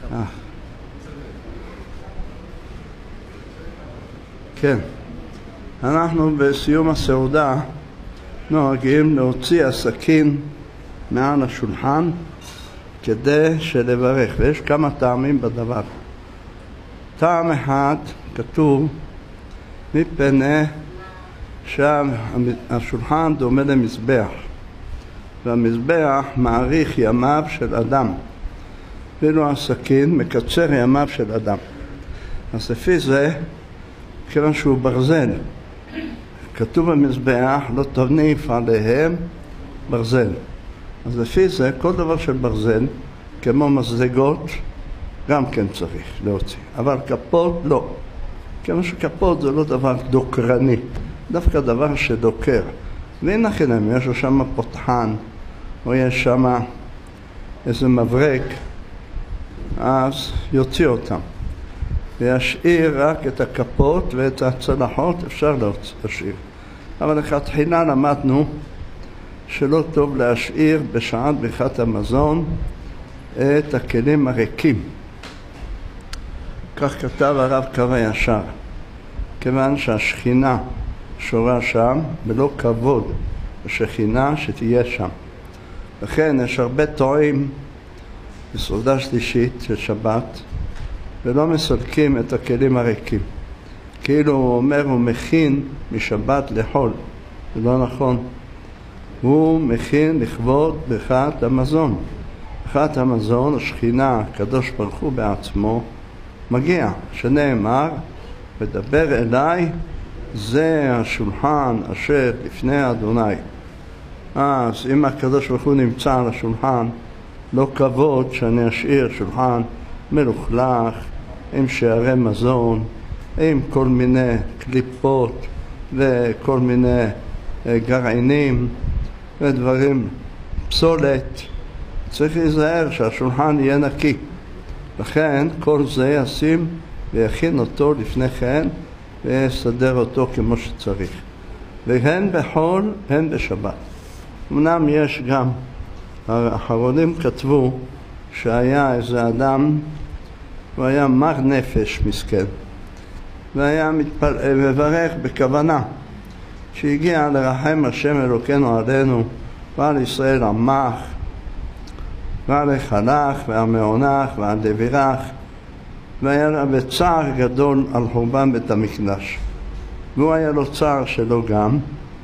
כן, אנחנו בסיום הסעודה נוהגים להוציא הסכין מעל השולחן כדי שלברך, ויש כמה טעמים בדבר. טעם אחד כתוב מפני שהשולחן דומה למזבח, והמזבח מאריך ימיו של אדם, ואילו הסכין מקצר ימיו של אדם. אז לפי זה, כיוון שהוא ברזל, כתוב במזבח לא תניף עליהם ברזל. אז לפי זה כל דבר של ברזל, כמו מזלגות, גם כן צריך להוציא, אבל כפות לא. כיוון שכפות זה לא דבר דוקרני, דווקא דבר שדוקר. והנה חינם, יש לו שם פותחן, או יש שם איזה מברק, אז יוציא אותם. וישאיר רק את הכפות ואת הצלחות, אפשר להשאיר. אבל לכתחילה למדנו שלא טוב להשאיר בשעת ברכת המזון את הכלים הריקים. כך כתב הרב קו הישר, כיוון שהשכינה שורה שם, ולא כבוד השכינה שתהיה שם. לכן יש הרבה טועים בסעודה שלישית של שבת, ולא מסלקים את הכלים הריקים. כאילו הוא אומר, הוא מכין משבת לחול. זה לא נכון. הוא מכין לכבוד ברכת המזון. ברכת המזון, השכינה, הקדוש ברוך הוא בעצמו, מגיע, שנאמר, ודבר אליי, זה השולחן אשר לפני אדוני. אז אם הקדוש ברוך הוא נמצא על השולחן, לא כבוד שאני אשאיר שולחן מלוכלך, עם שערי מזון, עם כל מיני קליפות וכל מיני גרעינים ודברים, פסולת. צריך להיזהר שהשולחן יהיה נקי. לכן כל זה ישים ויכין אותו לפני כן ויסדר אותו כמו שצריך. והן בחול, הן בשבת. אמנם יש גם, האחרונים כתבו שהיה איזה אדם, הוא היה מר נפש מסכן, והיה מברך בכוונה שהגיע לרחם השם אלוקינו עלינו ועל ישראל עמך ועל החלך ועל מעונך ועל דבירך, והיה לה בצער גדול על חורבן בית המקדש, והוא היה לו צער שלו גם.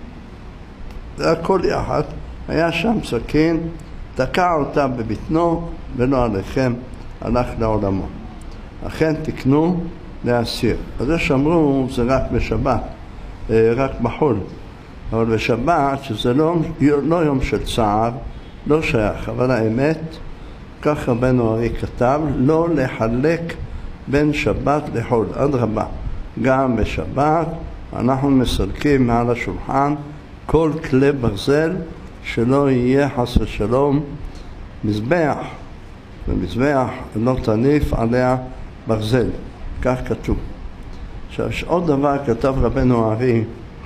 זה הכל יחד, היה שם סכין, תקע אותה בבטנו ולא עליכם, הלך לעולמו. אכן תקנו להסיר. אז זה שאמרו זה רק בשבת, רק בחול, אבל בשבת שזה לא יום של צער, לא שייך. אבל האמת, כך רבנו ארי כתב, לא לחלק בין שבת לחול. אדרבה, גם בשבת אנחנו מסלקים מעל השולחן כל כלי ברזל, שלא יהיה חס ושלום מזבח, ומזבח לא תניף עליה ברזל. כך כתוב. עכשיו, יש עוד דבר כתב רבנו ארי,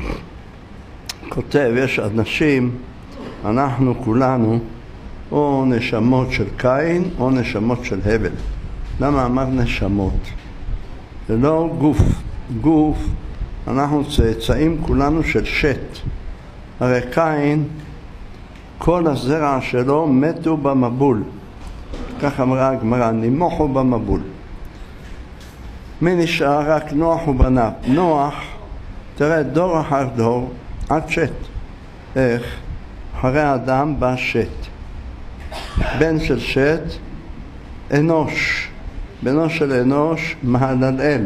כותב, יש אנשים, אנחנו כולנו, או נשמות של קין או נשמות של הבל. למה אמר נשמות? זה לא גוף. גוף, אנחנו צאצאים כולנו של שת. הרי קין, כל הזרע שלו מתו במבול. כך אמרה הגמרא, נימוחו במבול. מי נשאר? רק נוח ובניו. נוח, תראה, דור אחר דור, עד שת. איך? אחרי אדם בא שת. בן של שת, אנוש. בנו של אנוש, מהללאל.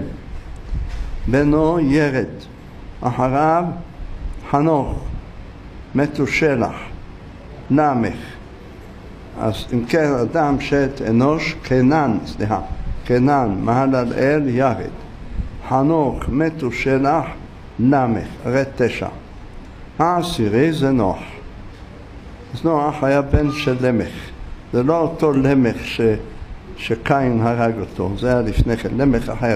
בנו ירד. אחריו, חנוך. מתו שלח. נמך. אז אם כן, אדם שת אנוש, קנן, מהללאל ירד. חנוך, מתו שלח, נמך. הרי 9. העשירי זה נוח. אז נוח היה בן של למך. זה לא אותו למך שקין הרג אותו, זה היה לפני כן, למך אחר.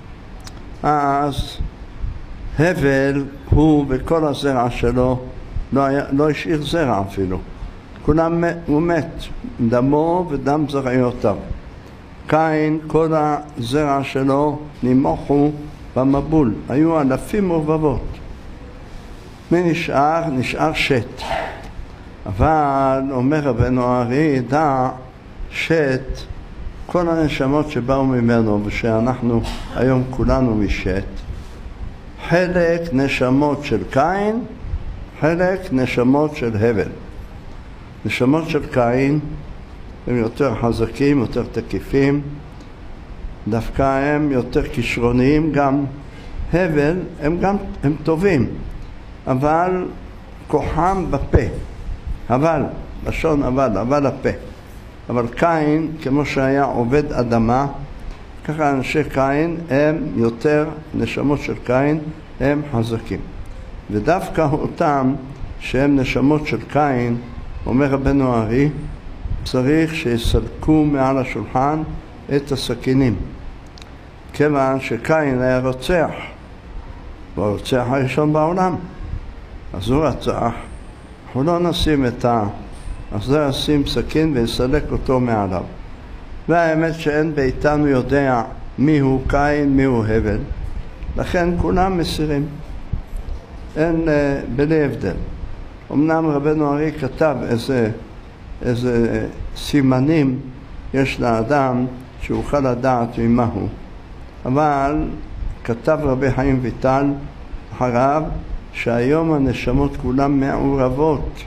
אז הבל הוא וכל הזרע שלו לא השאיר זרע אפילו. כולם הוא מת, דמו ודם זרעיותיו. קין, כל הזרע שלו נמוכו במבול, היו אלפים ורבבות. מי נשאר? נשאר שת. אבל אומר רבנו הארי, דע שת, כל הנשמות שבאו ממנו ושאנחנו היום כולנו משת, חלק נשמות של קין, חלק נשמות של הבל. נשמות של קין הם יותר חזקים, יותר תקיפים, דווקא הם יותר כישרוניים. גם הבל הם טובים, אבל כוחם בפה. אבל, לשון אבל הפה. אבל קין, כמו שהיה עובד אדמה, ככה אנשי קין הם יותר, נשמות של קין הם חזקים. ודווקא אותם שהם נשמות של קין, אומר רבנו הארי, צריך שיסלקו מעל השולחן את הסכינים. כיוון שקין היה רוצח, הוא הרוצח הראשון בעולם, אז הוא רצח, אנחנו לא נשים אז זה נשים סכין ויסלק אותו מעליו. והאמת שאין ביתנו יודע מיהו קין, מיהו הבל, לכן כולם מסירים, אין בלי הבדל. אמנם רבנו הארי כתב איזה סימנים יש לאדם שאוכל לדעת ממהו, אבל כתב רבי חיים ויטל אחריו שהיום הנשמות כולן מעורבות.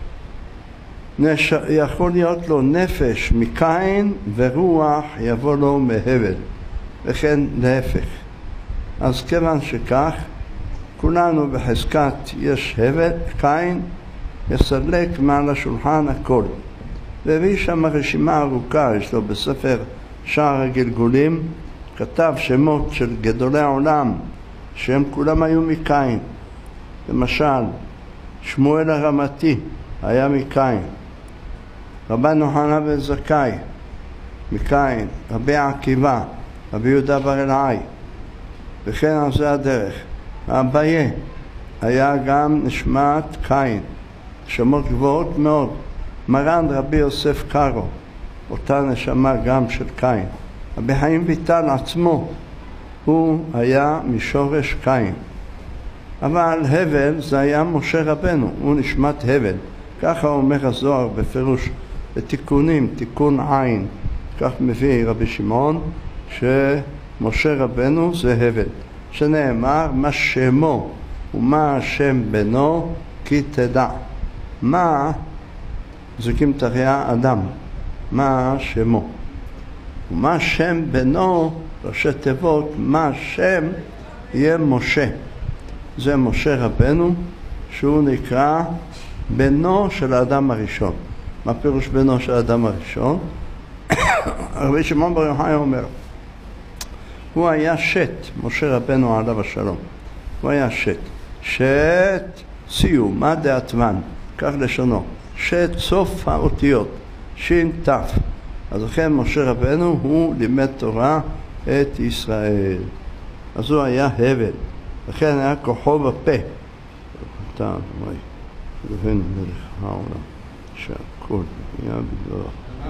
יכול להיות לו נפש מקין ורוח יבוא לו מהבל, וכן להפך. אז כיוון שכך, כולנו בחזקת יש הבל, קין, יסלק מעל השולחן הכל. והביא שם רשימה ארוכה, יש לו בספר שער הגלגולים, כתב שמות של גדולי העולם, שהם כולם היו מקין. למשל, שמואל הרמתי היה מקין, רבן חנניה בן זכאי מקין, רבי עקיבא, רבי יהודה בר אלעאי, וכן על זה הדרך. אביי היה גם נשמת קין, נשמות גבוהות מאוד. מרן רבי יוסף קארו, אותה נשמה גם של קין. רבי חיים ויטל עצמו, הוא היה משורש קין. אבל הבל זה היה משה רבנו, הוא נשמת הבל. ככה אומר הזוהר בפירוש בתיקונים, תיקון עין, כך מביא רבי שמעון, שמשה רבנו זה הבל, שנאמר מה שמו ומה השם בנו כי תדע. מה זוקים תריה אדם, מה שמו ומה שם בנו, ראשי תיבות, מה שם יהיה משה. זה משה רבנו שהוא נקרא בנו של האדם הראשון. מה פירוש בנו של האדם הראשון? רבי שמעון בר יוחאי אומר, הוא היה שת, משה רבנו עליו השלום, הוא היה שת. שת סיום, מה דעתמן, כך לשונו, שת סוף האותיות, שין תף. אז לכן משה רבנו הוא לימד תורה את ישראל, אז הוא היה הבל, לכן היה כוחו בפה. אתה אמרי, לבן מלך העולם, שהכל היה בגללו.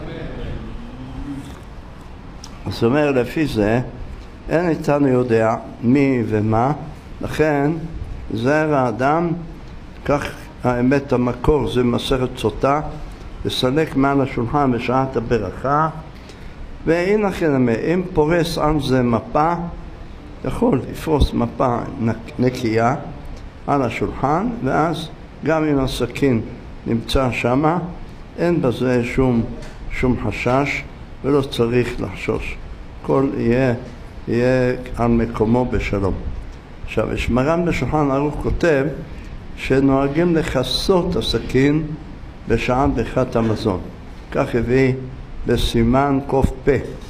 זאת אומרת, לפי זה, אין איתנו יודע מי ומה, לכן זרע האדם, כך האמת המקור, זה מסכת סוטה, לסלק מעל השולחן בשעת הברכה. והנה כן, אם פורס על זה מפה, יכול לפרוס מפה נקייה על השולחן, ואז גם אם הסכין נמצא שמה, אין בזה שום חשש ולא צריך לחשוש. הכל יהיה על מקומו בשלום. עכשיו, מרן בשולחן ערוך כותב שנוהגים לחסות הסכין בשעת ברכת המזון. כך הביא בסימן קוף פה.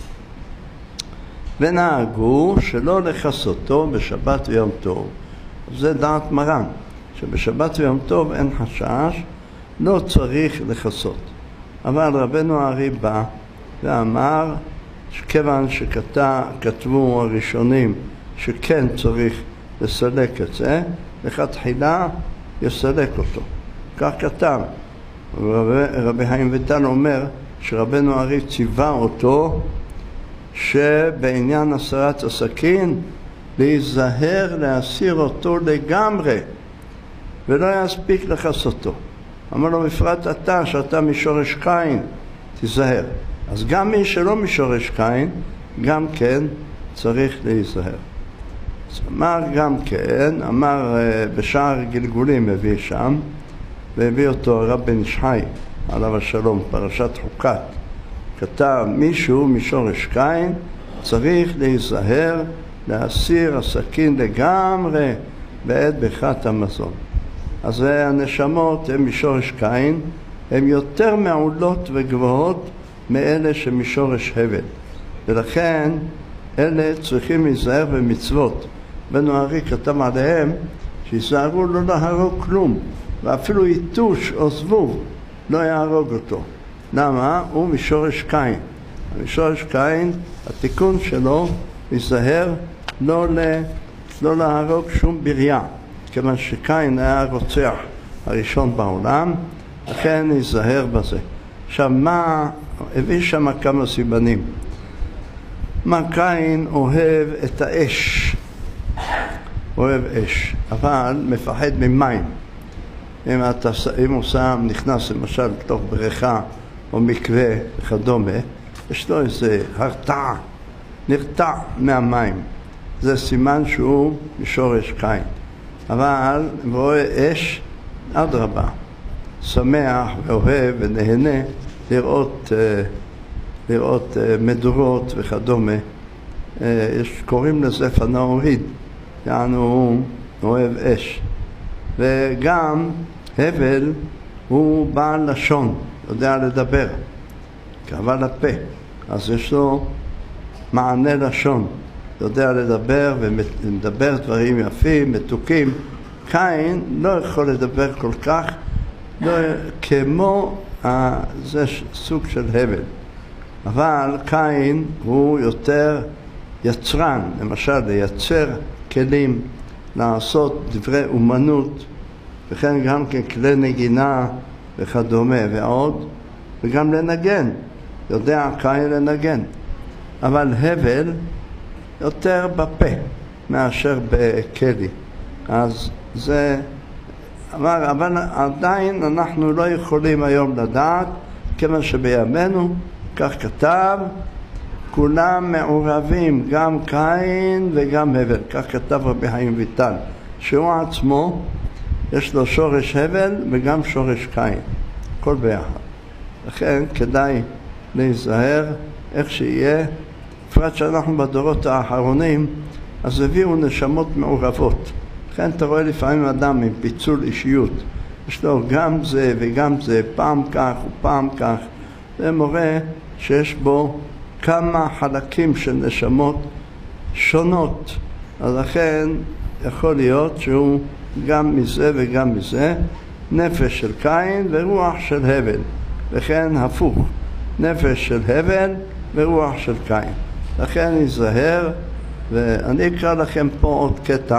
ונהגו שלא לחסותו בשבת ויום טוב. זה דעת מרן, שבשבת ויום טוב אין חשש, לא צריך לחסות. אבל רבנו הארי בא ואמר שכיוון שכתבו הראשונים שכן צריך לסלק את זה, לכתחילה יסלק אותו. כך כתב. רבי חיים ויטל אומר שרבנו הארי ציווה אותו שבעניין הסרת הסכין להיזהר להסיר אותו לגמרי ולא יספיק לכסותו. אמר לו, בפרט אתה שאתה משורש קין, תיזהר. אז גם מי שלא משורש קין, גם כן צריך להיזהר. אז אמר גם כן, אמר בשער גלגולים הביא שם, והביא אותו הרב בן איש חי, עליו השלום, פרשת חוקת. כתב, מישהו משורש קין צריך להיזהר להסיר הסכין לגמרי בעת ברכת המזון. אז הנשמות הן משורש קין, הן יותר מעולות וגבוהות מאלה שמשורש הבל. ולכן אלה צריכים להיזהר במצוות. בנו הארי כתב עליהם שיזהרו לא להרוג כלום, ואפילו יתוש או זבוב לא יהרוג אותו. למה? הוא משורש קין. משורש קין, התיקון שלו להיזהר לא להרוג שום בריה, כיוון שקין היה הרוצח הראשון בעולם, לכן להיזהר בזה. עכשיו מה, הביא שם כמה סיבנים. מה, קין אוהב את האש, אוהב אש, אבל מפחד ממים. אם הוא שם, נכנס למשל לתוך בריכה או מקווה וכדומה, יש לו איזה הרתעה, נרתע מהמים. זה סימן שהוא משורש קין. אבל רואה אש, אדרבה, שמח ואוהב ונהנה לראות מדורות וכדומה. קוראים לזה פנאוריד, יענו הוא אוהב אש. וגם הבל הוא בעל לשון, יודע לדבר, קרבה לפה, אז יש לו מענה לשון, יודע לדבר ומדבר דברים יפים, מתוקים. קין לא יכול לדבר כל כך, לא, כמו זה סוג של הבל. אבל קין הוא יותר יצרן, למשל לייצר כלים, לעשות דברי אומנות, וכן גם כן כלי נגינה וכדומה ועוד, וגם לנגן, יודע קין לנגן. אבל הבל יותר בפה מאשר בכלי. אז זה אמר, אבל עדיין אנחנו לא יכולים היום לדעת, כיוון שבימינו, כך כתב, כולם מעורבים, גם קין וגם הבל. כך כתב רבי חיים ויטל, שהוא עצמו יש לו שורש הבל וגם שורש קין, כל ביחד. לכן כדאי להיזהר איך שיהיה, בפרט שאנחנו בדורות האחרונים, אז הביאו נשמות מעורבות. לכן אתה רואה לפעמים אדם עם פיצול אישיות, יש לו גם זה וגם זה, פעם כך ופעם כך. זה מורה שיש בו כמה חלקים של נשמות שונות, אז לכן יכול להיות שהוא גם מזה וגם מזה, נפש של קין ורוח של הבל, וכן הפוך, נפש של הבל ורוח של קין. לכן ניזהר, ואני אקרא לכם פה עוד קטע,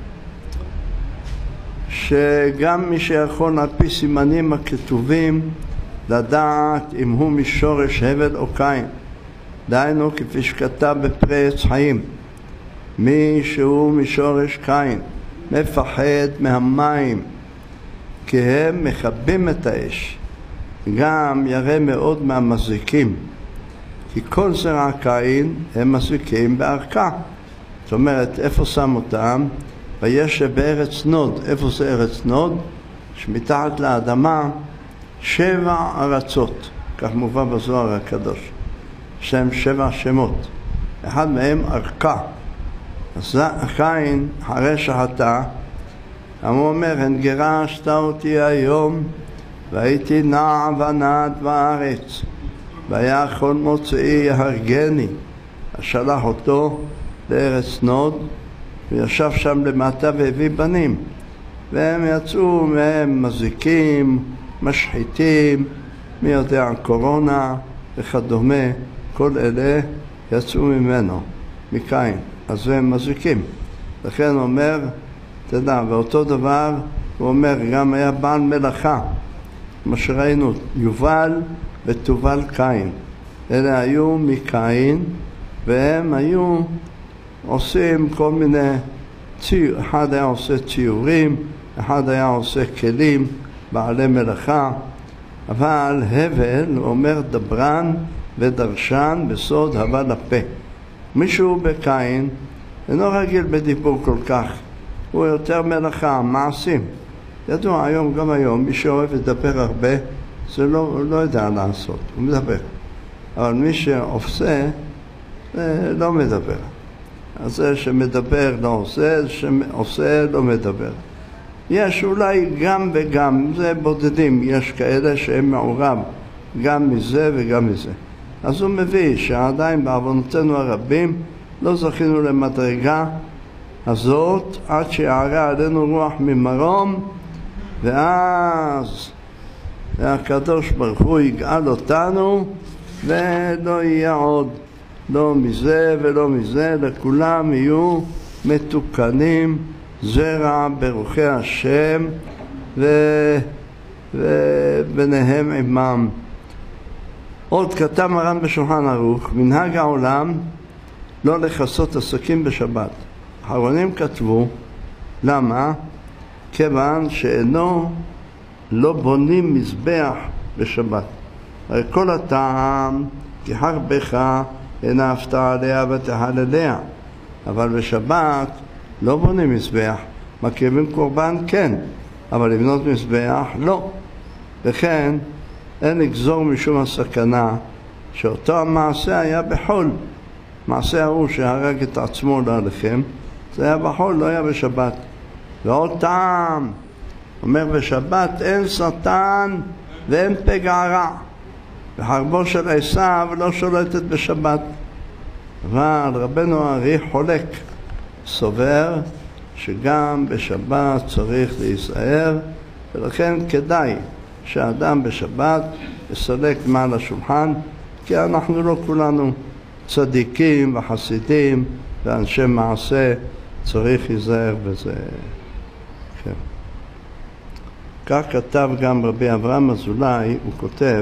שגם מי שיכול על פי סימנים הכתובים לדעת אם הוא משורש הבל או קין. דהיינו כפי שכתב בפרי עץ חיים, מי שהוא משורש קין מפחד מהמים כי הם מכבים את האש, גם ירא מאוד מהמזיקים, כי כל זרע קין הם מזיקים בערכה. זאת אומרת, איפה שם אותם? וישב בארץ נוד. איפה זה ארץ נוד? שמתחת לאדמה 7 ארצות, כך מובא בזוהר הקדוש, שם 7 שמות, אחד מהם ארכה. אז קין אחרי שחטא, הוא אומר, הן גירשת אותי היום והייתי נע ונד בארץ, והיה כל מוצאי יהרגני. שלח אותו לארץ נוד וישב שם למטה והביא בנים, והם יצאו מהם מזיקים, משחיתים, מי יודע, קורונה וכדומה, כל אלה יצאו ממנו, מקין, אז הם מזיקים. לכן הוא אומר, תדע, ואותו דבר הוא אומר, גם היה בעל מלאכה, מה שראינו, יובל ותובל קין, אלה היו מקין, והם היו עושים כל מיני ציור, אחד היה עושה ציורים, אחד היה עושה כלים, בעלי מלאכה, אבל הבל אומר דברן ודרשן בסוד הווה לפה. מישהו בקין אינו רגיל בדיבור כל כך, הוא יותר מלאכה, מעשים. ידוע היום, גם היום, מי שאוהב לדבר הרבה, זה לא יודע לעשות, הוא מדבר. אבל מי שעושה, לא מדבר. אז זה שמדבר לא עושה, זה שעושה לא מדבר. יש אולי גם וגם, זה בודדים, יש כאלה שהם מעורב גם מזה וגם מזה. אז הוא מביא שעדיין בעוונותינו הרבים לא זכינו למדרגה הזאת עד שיערה עלינו רוח ממרום, ואז הקדוש ברוך הוא יגאל אותנו ולא יהיה עוד לא מזה ולא מזה, לכולם יהיו מתוקנים זרע ברוחי השם וביניהם עמם. עוד כתב מרן בשולחן ערוך, מנהג העולם לא לכסות עסקים בשבת. האחרונים כתבו, למה? כיוון שאינו לא בונים מזבח בשבת. הרי כל הטעם כי חרבך אינה הפתעה עליה ותחלליה, אבל בשבת לא בונים מזבח, מקריבים קורבן כן, אבל לבנות מזבח לא. וכן אין לגזור משום הסכנה שאותו המעשה היה בחול. מעשה ההוא שהרג את עצמו להלכם, זה היה בחול, לא היה בשבת. ועוד טעם, אומר בשבת אין שטן ואין פגע רע, וחרבו של עשיו לא שולטת בשבת. אבל רבנו הארי חולק, סובר שגם בשבת צריך להיזהר, ולכן כדאי שהאדם בשבת יסלק מעל השולחן, כי אנחנו לא כולנו צדיקים וחסידים ואנשי מעשה, צריך להיזהר בזה. כן. כך כתב גם רבי אברהם אזולאי, הוא כותב,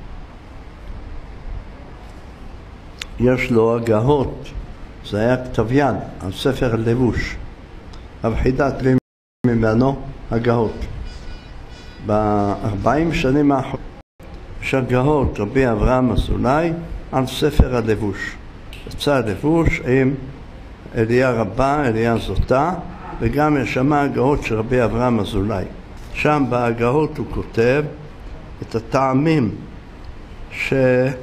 יש לו הגהות, זה היה כתב יד על ספר לבוש, הבחידת לי ממנו הגהות. ב-40 שנים האחרונות יש הגהות רבי אברהם אזולאי על ספר הלבוש. יצא הלבוש עם אליה רבה, אליה זוטה, וגם יש שם הגהות של רבי אברהם אזולאי. שם בהגהות הוא כותב את הטעמים שברכת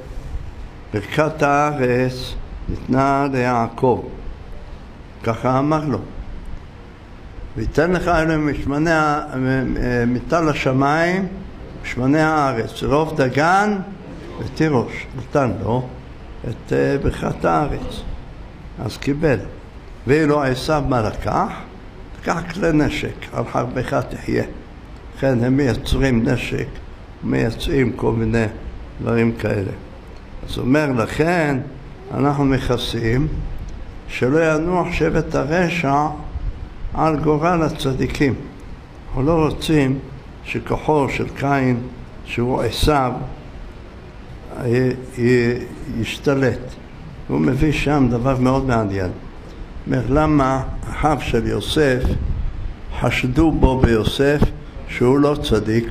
הארץ ניתנה ליעקב, ככה אמר לו, ויתן לך אלוהים מטל השמיים שמני הארץ, רוב דגן ותירוש. נתן לו את ברכת הארץ, אז קיבל. ואילו עשיו מה לקח? לקח כלי נשק, על חרבך תחיה. לכן הם מייצרים נשק, מייצאים כל מיני דברים כאלה. אז אומר, לכן אנחנו מכסים שלא ינוח שבט הרשע על גורל הצדיקים. אנחנו לא רוצים שכוחו של קין, שהוא עשיו, ישתלט. הוא מביא שם דבר מאוד מעניין. אומר, למה אחיו של יוסף חשדו בו ביוסף שהוא לא צדיק,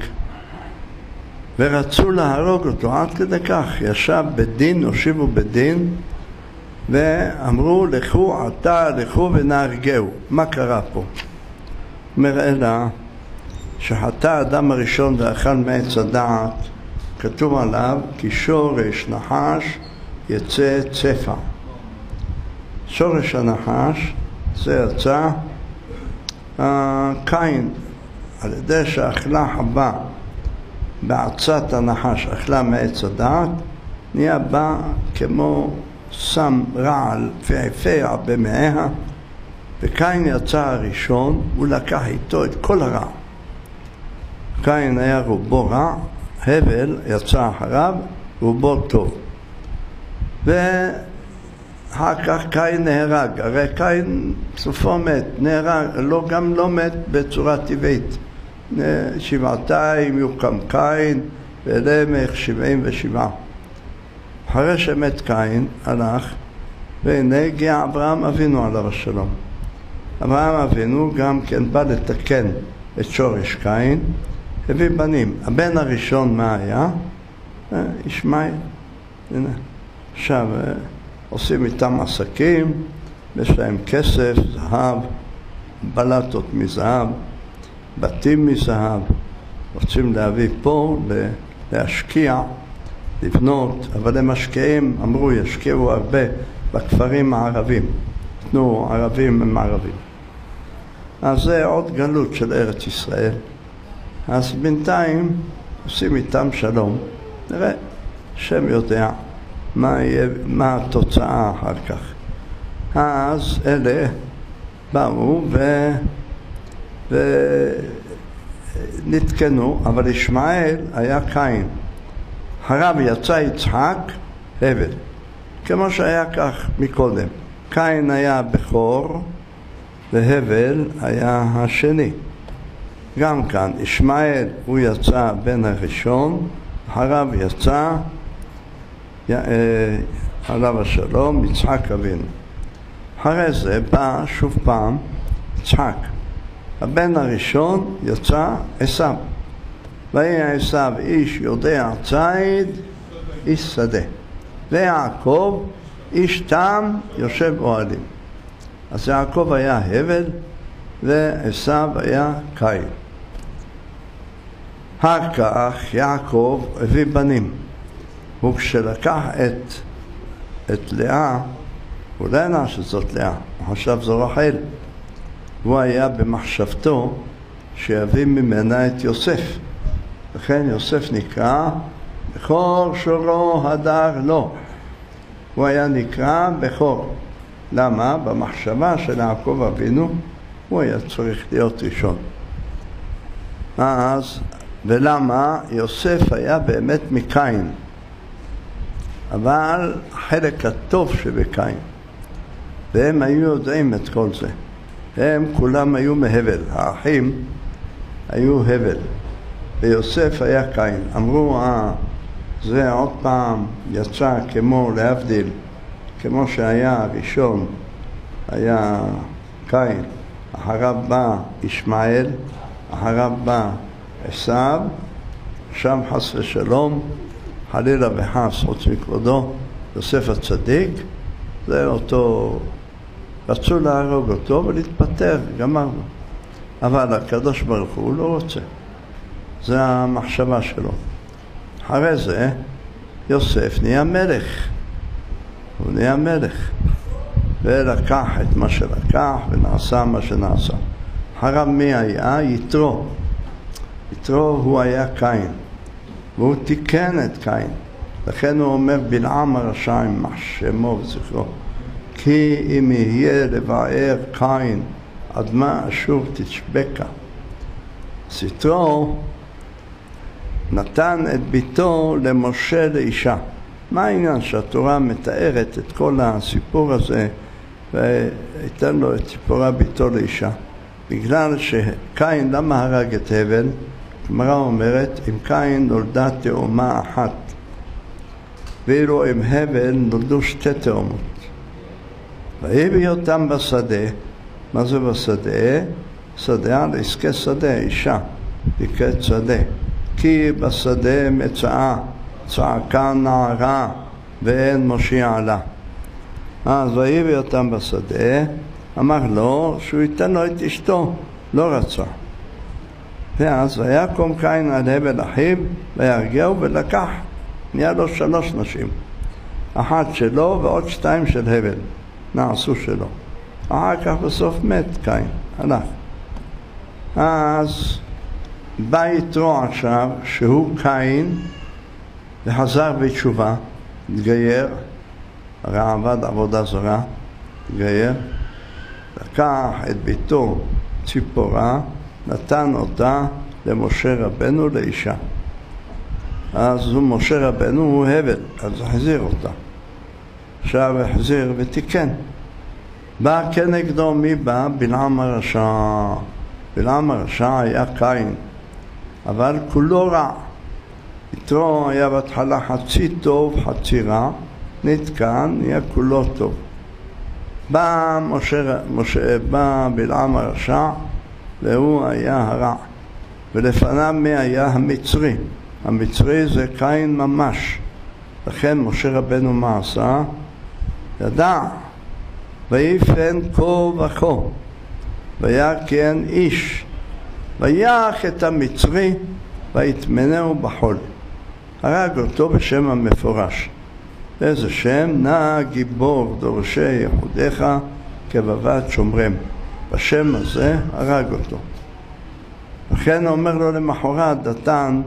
ורצו להרוג אותו עד כדי כך. ישב בדין, הושיבו בדין, ואמרו, לכו עתה, לכו ונהרגהו. מה קרה פה? אומר, אלא שחטא האדם הראשון ואכל מעץ הדעת, כתוב עליו, כי שורש נחש יצא צפה. שורש הנחש זה יצא קין, על ידי שאכלה חווה בעצת הנחש, אכלה מעץ הדעת, נהיה בה כמו שם רעל פעפע במעיה, וקין יצא הראשון, הוא לקח איתו את כל הרע. קין היה רובו רע, הבל יצא אחריו, רובו טוב. ואחר כך קין נהרג, הרי קין סופו מת, נהרג, גם לא מת בצורה טבעית. שבעתיים יוקם קין, ולמך 77. אחרי שמת קין, הלך והנה הגיע אברהם אבינו עליו השלום. אברהם אבינו גם כן בא לתקן את שורש קין, הביא בנים. הבן הראשון מה היה? ישמעאל. הנה. עכשיו עושים איתם עסקים, יש להם כסף, זהב, בלטות מזהב, בתים מזהב. רוצים להביא פה, להשקיע, לבנות, אבל הם משקיעים, אמרו ישקיעו הרבה בכפרים הערבים. תנו, ערבים הם ערבים. אז זה עוד גלות של ארץ ישראל. אז בינתיים עושים איתם שלום. נראה, שם יודע מה התוצאה אחר כך. אז אלה באו ונתקנו, אבל ישמעאל היה קין. אחריו יצא יצחק, הבל. כמו שהיה כך מקודם. קין היה בכור והבל היה השני. גם כאן, ישמעאל הוא יצא בן הראשון, אחריו יצא עליו השלום, יצחק אבינו. אחרי זה בא שוב פעם יצחק. הבן הראשון יצא עשיו. והיה עשיו איש יודע ציד, איש שדה. ויעקב איש תם יושב אוהלים. אז יעקב היה הבל ועשיו היה קין. אחר כך יעקב הביא בנים. וכשלקח את לאה, הוא לא ידע שזאת לאה, הוא חשב זו רחל. הוא היה במחשבתו שיביא ממנה את יוסף. לכן יוסף נקרא בכור שורו הדר לו. הוא היה נקרא בכור. למה? במחשבה של יעקב אבינו הוא היה צריך להיות ראשון. אז, ולמה? יוסף היה באמת מקין. אבל החלק הטוב שבקין. והם היו יודעים את כל זה. הם כולם היו מהבל. האחים היו הבל. ויוסף היה קין. אמרו, זה עוד פעם יצא כמו להבדיל, כמו שהיה הראשון, היה קין, אחריו בא ישמעאל, אחריו בא עשיו, שם חס ושלום, חלילה וחס, חוץ מכבודו, יוסף הצדיק, זה אותו, רצו להרוג אותו ולהתפטר, גמרנו. אבל הקדוש ברוך הוא לא רוצה. זה המחשבה שלו. אחרי זה יוסף נהיה מלך. הוא נהיה מלך. ולקח את מה שלקח ונעשה מה שנעשה. אחריו מי היה? יתרו. יתרו הוא היה קין. והוא תיקן את קין. לכן הוא אומר בלעם הרשע עם שמו וזכרו. כי אם יהיה לבאר קין עד מה אשור תשבקה. אז יתרו נתן את ביתו למשה לאישה. מה העניין שהתורה מתארת את כל הסיפור הזה והייתן לו את סיפורה ביתו לאישה? בגלל שקין, למה הרג את הבל? הגמרא אומרת, עם קין נולדה תאומה אחת, ואילו עם הבל נולדו שתי תאומות. והביא אותם בשדה. מה זה בשדה? שדה על עסקי שדה, אישה, נקראת שדה. כי בשדה מצאה, צעקה נערה ואין מושיע לה. אז ויביא אותם בשדה, אמר לו שהוא ייתן לו את אשתו, לא רצה. ואז ויקום קין על הבל אחיו וירגהו ולקח, נהיה לו 3 נשים. אחת שלו ועוד 2 של הבל, נעשו שלו. אחר כך בסוף מת קין, הלך. אז בא יתרו עכשיו שהוא קין וחזר בתשובה, התגייר, הרי עבד עבודה זרה, התגייר, לקח את ביתו ציפורה, נתן אותה למשה רבנו לאישה. אז משה רבנו הוא הבל, אז החזיר אותה. עכשיו החזיר ותיקן. בא כנגדו מי בא? בלעם הרשע. בלעם הרשע היה קין, אבל כולו רע. יתרו היה בהתחלה חצי טוב, חצי רע, נתקן, נהיה כולו טוב. בא בלעם הרשע, והוא היה הרע. ולפניו מי היה? המצרי. המצרי זה קין ממש. לכן משה רבנו מה עשה? ידע, ויפן כה וכה, ויקן איש, ויח את המצרי, ויטמנהו בחול. הרג אותו בשם המפורש. איזה שם? נא גיבור דורשי יחודיך כבבת שומרם. בשם הזה הרג אותו. לכן אומר לו למחרת דתן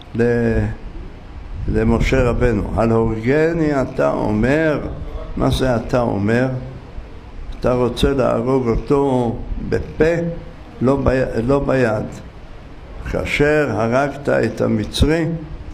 למשה רבנו, על הורגני אתה אומר. מה זה אתה אומר? אתה רוצה להרוג אותו בפה, לא ביד. כאשר הרגת את המצרי,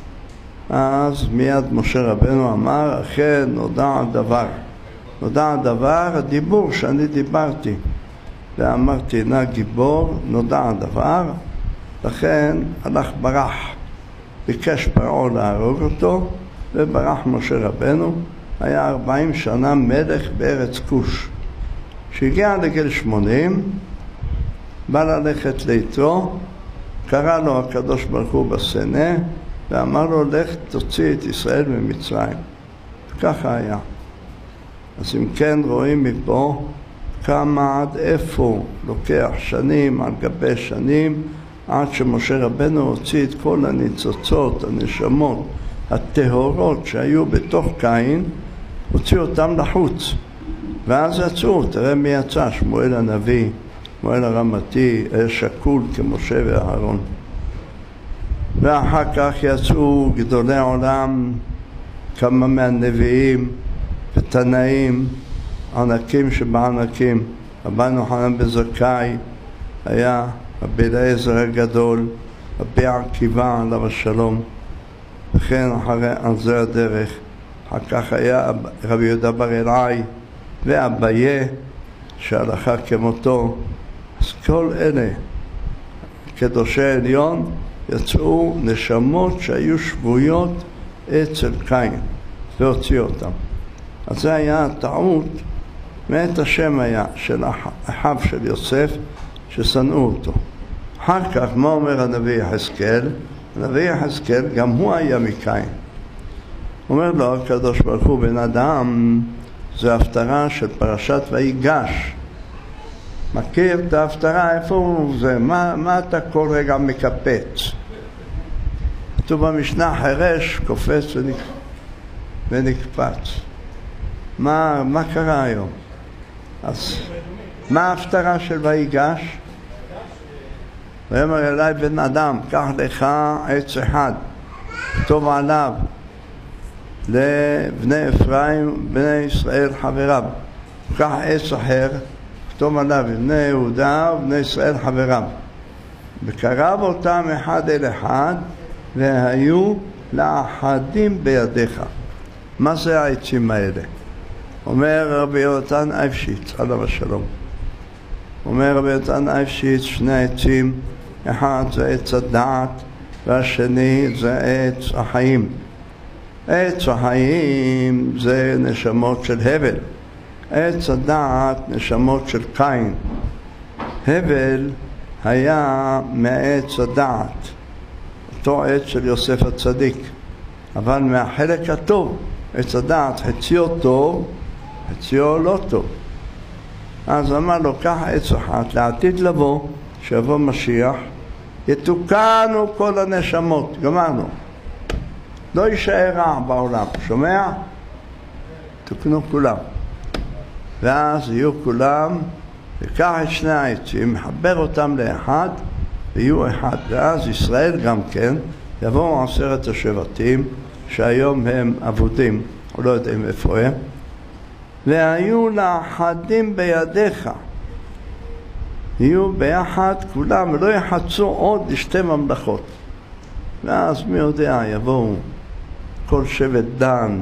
אז מיד משה רבנו אמר, אכן נודע הדבר. נודע הדבר, הדיבור שאני דיברתי. ואמרתי, נא גיבור, נודע הדבר. לכן הלך ברח. ביקש פרעה להרוג אותו, וברח משה רבנו. היה 40 שנה מלך בארץ כוש. כשהגיע לגיל 80, בא ללכת ליתרו, קרא לו הקדוש ברוך הוא בסנה, ואמר לו, לך תוציא את ישראל ממצרים. ככה היה. אז אם כן רואים מפה כמה עד איפה לוקח שנים על גבי שנים, עד שמשה רבנו הוציא את כל הניצוצות, הנשמות, הטהורות שהיו בתוך קין, הוציא אותם לחוץ. ואז יצאו, תראה מי יצא, שמואל הנביא, שמואל הרמתי, היה שקול כמשה ואהרון. ואחר כך יצאו גדולי העולם, כמה מהנביאים ותנאים, ענקים שבענקים. רבן יוחנן בן זכאי היה רבי אליעזר הגדול, רבי עקיבא עליו השלום, וכן אחרי על זה הדרך. אחר כך היה רבי יהודה בר אלעאי ואביי שהלכה כמותו. אז כל אלה קדושי עליון יצאו נשמות שהיו שבויות אצל קין והוציאו אותם. אז זה היה הטעות, מאת השם היה של אחיו של יוסף ששנאו אותו. אחר כך מה אומר הנביא יחזקאל? הנביא יחזקאל גם הוא היה מקין. אומר לו הקדוש ברוך הוא, בן אדם, זה הפטרה של פרשת ויגש. מכיר את ההפטרה? איפה הוא זה? מה אתה כל רגע מקפץ? כתוב במשנה, חירש קופץ ונקפץ. מה קרה היום? אז מה ההפטרה של ויגש? ואמר אליי בן אדם, קח לך עץ אחד, כתוב עליו לבני אפרים, בני ישראל חבריו. קח עץ אחר, כתוב עליו בני יהודה ובני ישראל חבריו. וקרב אותם אחד אל אחד, והיו לאחדים בידיך. מה זה העצים האלה? אומר רבי יונתן אייבשיץ, עליו השלום. אומר רבי יונתן אייבשיץ, שני עצים, אחד זה עץ הדעת, והשני זה עץ החיים. עץ החיים זה נשמות של הבל. עץ הדעת נשמות של קין. הבל היה מעץ הדעת, אותו עץ של יוסף הצדיק, אבל מהחלק הטוב. עץ הדעת חציו טוב, חציו לא טוב. אז אמר לו, קח עץ אחת, לעתיד לבוא, שיבוא משיח, יתוקנו כל הנשמות. גמרנו, לא יישאר רע בעולם, שומע? תוקנו כולם, ואז יהיו כולם. וקח את שני העצים, מחבר אותם לאחד, ויהיו אחד. ואז ישראל גם כן, יבואו 10 השבטים, שהיום הם עבודים, או לא יודעים איפה הם, והיו לאחדים בידיך. יהיו ביחד כולם, ולא יחצו עוד לשתי ממלכות. ואז מי יודע, יבואו כל שבט דן,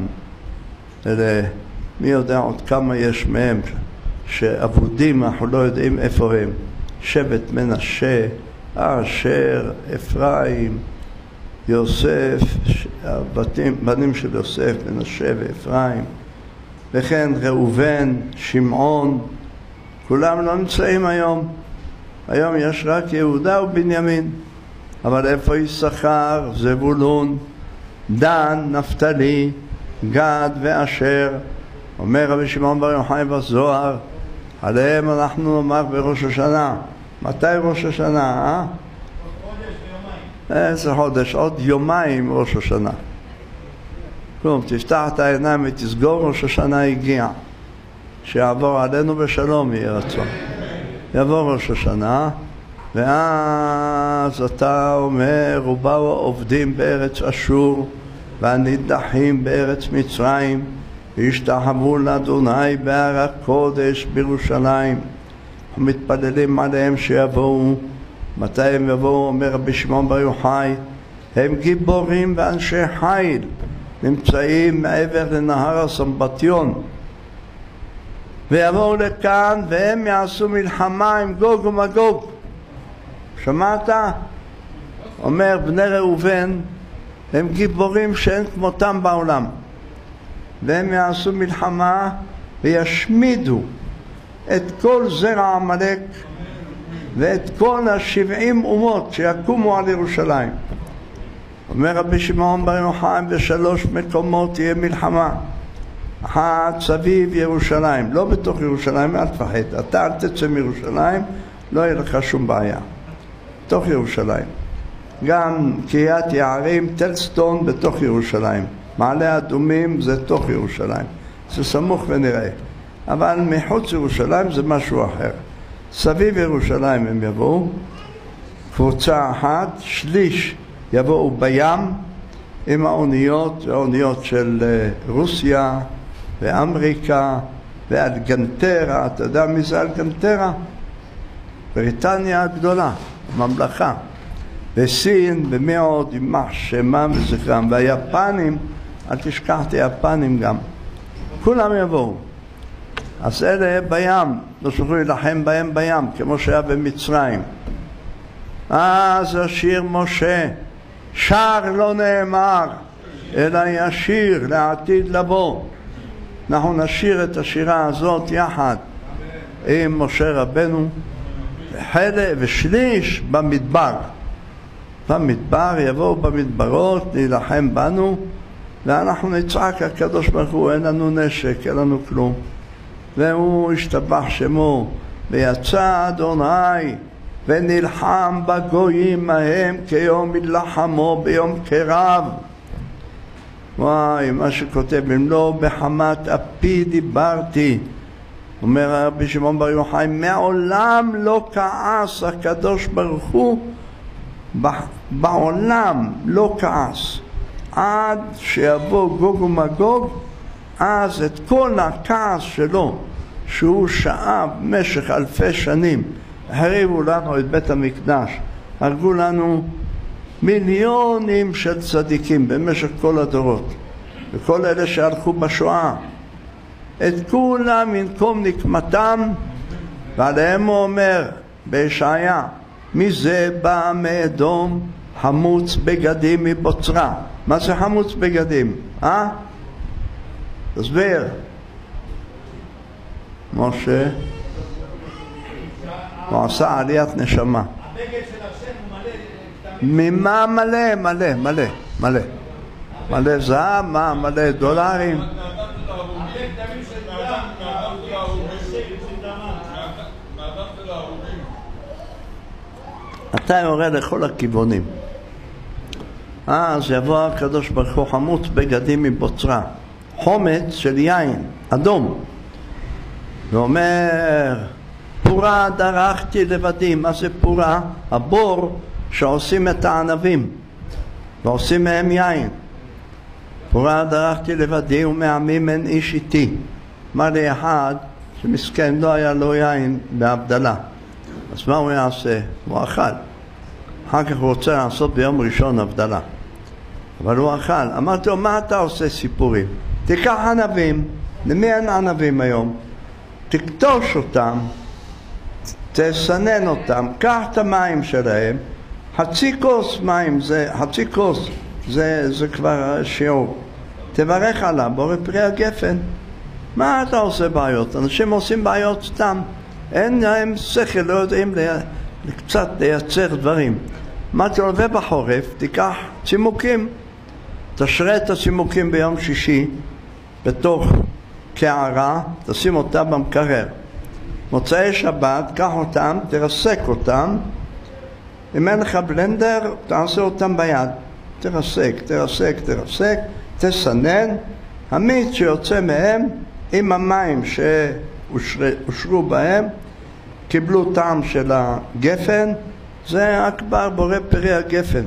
מי יודע עוד כמה יש מהם, שעבודים, אנחנו לא יודעים איפה הם. שבט מנשה, אשר, אפרים, יוסף, בנים של יוסף, מנשה ואפרים, וכן ראובן, שמעון, כולם לא נמצאים היום. היום יש רק יהודה ובנימין. אבל איפה יששכר, זבולון, דן, נפתלי, גד ואשר? אומר רבי שמעון בר יוחאי בזוהר, עליהם אנחנו נאמר בראש השנה. מתי ראש השנה? חודש ויומיים. איזה חודש? עוד יומיים ראש השנה. כלום, תפתח את העיניים ותסגור, ראש השנה הגיע. שיעבור עלינו בשלום יהיה רצון. יעבור ראש השנה, ואז אתה אומר, ובאו העובדים בארץ אשור, והנידחים בארץ מצרים, והשתחוו לאדוני בהר הקודש בירושלים. ומתפללים עליהם שיבואו. מתי הם יבואו? אומר רבי שמעון בר יוחאי, הם גיבורים ואנשי חיל, נמצאים מעבר לנהר הסמבטיון, ויבואו לכאן והם יעשו מלחמה עם גוג ומגוג. שמעת? אומר בני ראובן, הם גיבורים שאין כמותם בעולם, והם יעשו מלחמה וישמידו את כל זרע עמלק ואת כל 70 אומות שיקומו על ירושלים. אומר רבי שמעון בר יוחאי, בשלוש מקומות תהיה מלחמה. אחת סביב ירושלים, לא בתוך ירושלים, אל תפחד, אתה אל תצא מירושלים, לא יהיה לך שום בעיה. בתוך ירושלים. גם קריית יערים, טלסטון בתוך ירושלים. מעלה אדומים זה תוך ירושלים. זה סמוך ונראה. אבל מחוץ ירושלים זה משהו אחר. סביב ירושלים הם יבואו, קבוצה אחת, שליש יבואו בים עם האוניות של רוסיה ואמריקה ואלגנטרה. אתה יודע מי זה אלגנטרה? בריטניה הגדולה, ממלכה. וסין, ומי עוד, יימח שמם וזכרם. והיפנים, אל תשכח את היפנים גם. כולם יבואו. אז אלה בים, לא שוכחו להילחם בהם בים, כמו שהיה במצרים. אז השיר משה, שר לא נאמר, אלא ישיר לעתיד לבוא. אנחנו נשיר את השירה הזאת יחד עם משה רבנו, ושליש במדבר. במדבר יבואו במדברות להילחם בנו, ואנחנו נצעק הקדוש ברוך הוא, אין לנו נשק, אין לנו כלום. והוא השתבח שמו, ויצא אדוני ונלחם בגויים ההם כיום מלחמו ביום קרב. וואי, מה שכותב, אם לא בחמת אפי דיברתי. אומר רבי שמעון בר יוחאי, מעולם לא כעס הקדוש ברוך הוא, בעולם לא כעס. עד שיבוא גוג ומגוג, אז את כל הכעס שלו, שהוא שעה במשך אלפי שנים, החריבו לנו את בית המקדש, הרגו לנו מיליונים של צדיקים במשך כל הדורות, וכל אלה שהלכו בשואה, את כולם ינקום נקמתם, ועליהם הוא אומר בישעיה, מזה בא מאדום חמוץ בגדים מבוצרה. מה זה חמוץ בגדים? תסביר. משה, הוא עשה עליית נשמה. הבגד של השם הוא מלא. ממה מלא? מלא, מלא, מלא. מלא זהב, מה? מלא דולרים. אתה יורד לכל הכיוונים. אז יבוא הקדוש ברוך הוא חמוץ בגדים מבוצרה, חומץ של יין אדום, ואומר פורה דרכתי לבדי. מה זה פורה? הבור שעושים את הענבים ועושים מהם יין. פורה דרכתי לבדי ומעמים אין איש איתי. אמר לי אחד שמסכן לא היה לו יין בהבדלה, אז מה הוא יעשה? הוא אכל. אחר כך הוא רוצה לעשות ביום ראשון הבדלה, אבל הוא אכל. אמרתי לו, מה אתה עושה סיפורים? תיקח ענבים, למי אין ענבים היום? תקטוש אותם, תסנן אותם, קח את המים שלהם, חצי כוס מים, חצי כוס, זה כבר שיעור. תברך עליו, בורא פרי הגפן. מה אתה עושה בעיות? אנשים עושים בעיות סתם. אין להם שכל, לא יודעים קצת לייצר דברים. אמרתי לו, ובחורף תיקח צימוקים. תשרה את הצימוקים ביום שישי בתוך קערה, תשים אותה במקרר. מוצאי שבת, קח אותם, תרסק אותם. אם אין לך בלנדר, תעשה אותם ביד. תרסק, תסנן. המיץ שיוצא מהם, עם המים שאושרו בהם, קיבלו טעם של הגפן, זה אכבר בורא פרי הגפן.